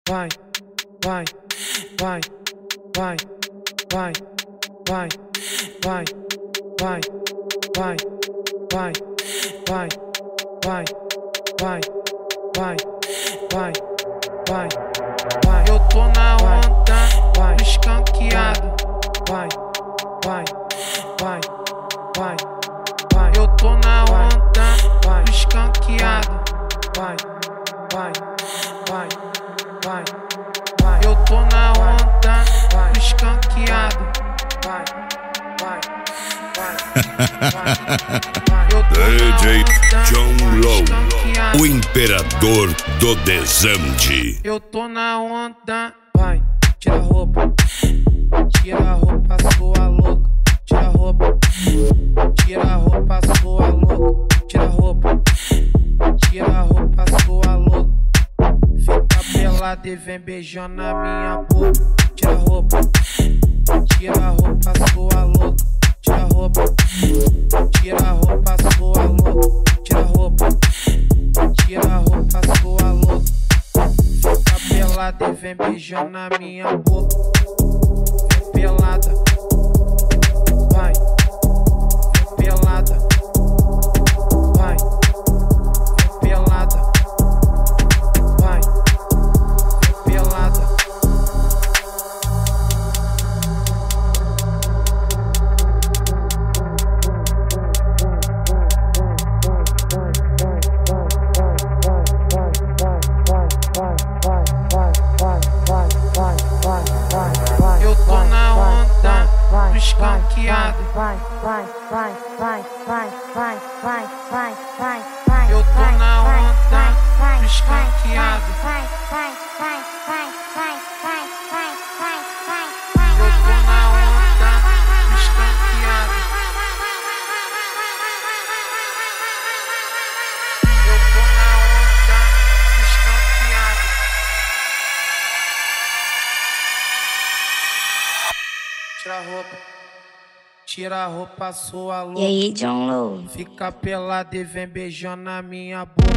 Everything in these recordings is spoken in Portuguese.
vai, vai, vai, vai, vai, vai, vai, vai, vai, vai, vai, vai, vai, vai, vai, vai, vai. Eu tô na onda, escanqueado, vai, vai, vai, vai, vai. Eu tô na onda, escanqueado, vai, vai, vai, vai, vai. Eu tô na onda, escanqueado, vai, vai, vai. DJ John Low, o imperador do desande. Eu tô na onda, vai, tira a roupa, sua louca, tira a roupa, sua louca, tira a roupa, sua louca. Fica pelada e vem beijando na minha boca, tira a roupa, sua louca, tira a roupa, sua louca, tira a roupa, sua louca. Fica pelada e vem beijando na minha boca, vem pelada, vai, vem pelada, vai, vem pelada, vai, vem pelada. Eu tô na onda, escanqueado, vai, vai, vai, vai, vai, vai, vai, vai, vai, vai. Eu tô na onda, escanqueado, vai, vai, vai, vai, vai, vai, vai, vai, vai. eu tô na onda, escanqueado, eu tô na onda, escanqueado. Tira a roupa, sua louca. E aí, John Low? Fica pelada e vem beijando na minha boca.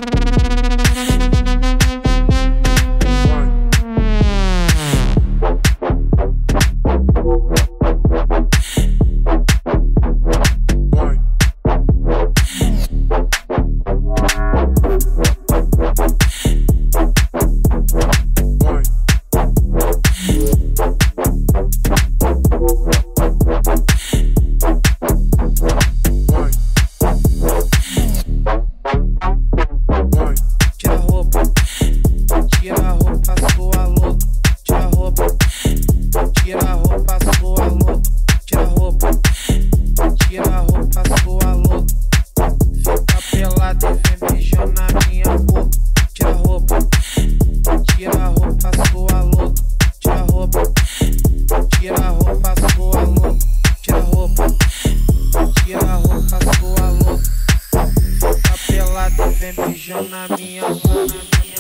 Vem beijando na minha boca.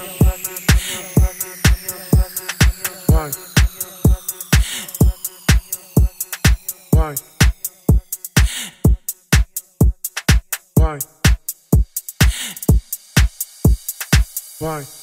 Vai, vai, vai, vai.